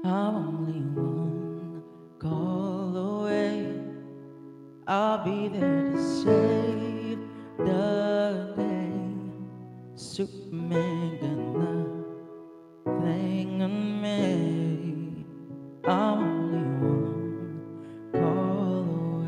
I'm only one call away. I'll be there to save the day. Superman got nothing on me. I'm only one call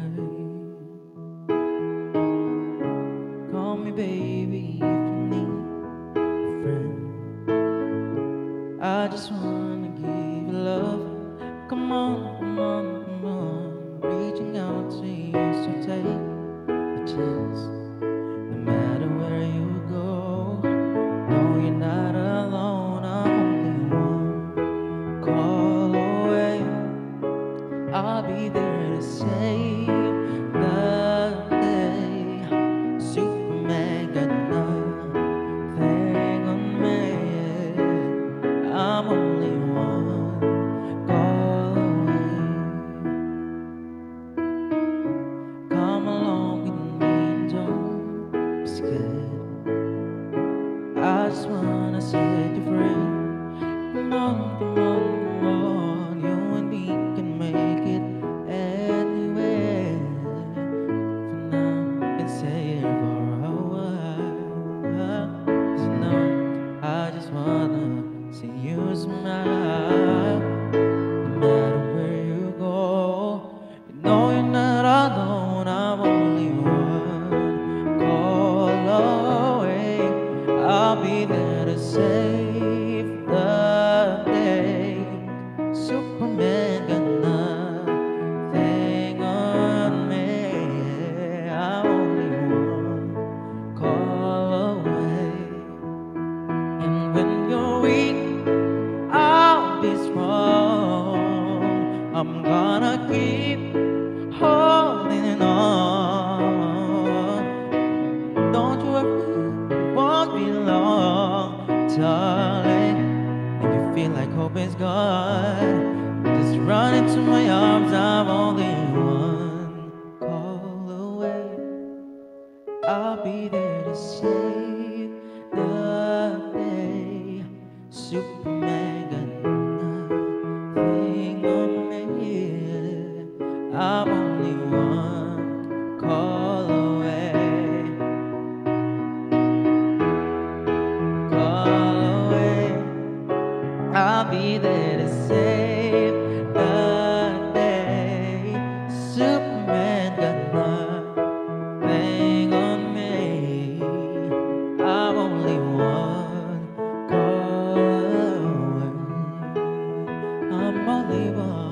away. Call me baby if you need a friend. I just wanna give you love. Come on, come on, come on. Reaching out to you, so take a chance. No matter where you go, no, you're not alone. I'm only one call away. I'll be there to save the day. Superman got nothing on me. I'm only one call away. Come along with me and don't be scared. I just wanna set you free. Come on, come on, come on. You and me can make it anywhere. For now, and stay here for a while. 'Cause no, I just wanna see you smile. No matter where you go, you know you're not alone. I'm only one call away. I'll be there to save the day. Superman got nothing on me. I'm only one call away. And when you're weak, I'll be strong. I'm gonna keep holding on. Don't you worry, it won't be long, darling. If you feel like hope is gone, just run into my arms. I'm only one call away. I'll be there to save the day. Superman got nothing on me. I'm only one call away. Call away. I'll be there to save the day. Superman got nothing on me. I'm only one call away. I'm only one.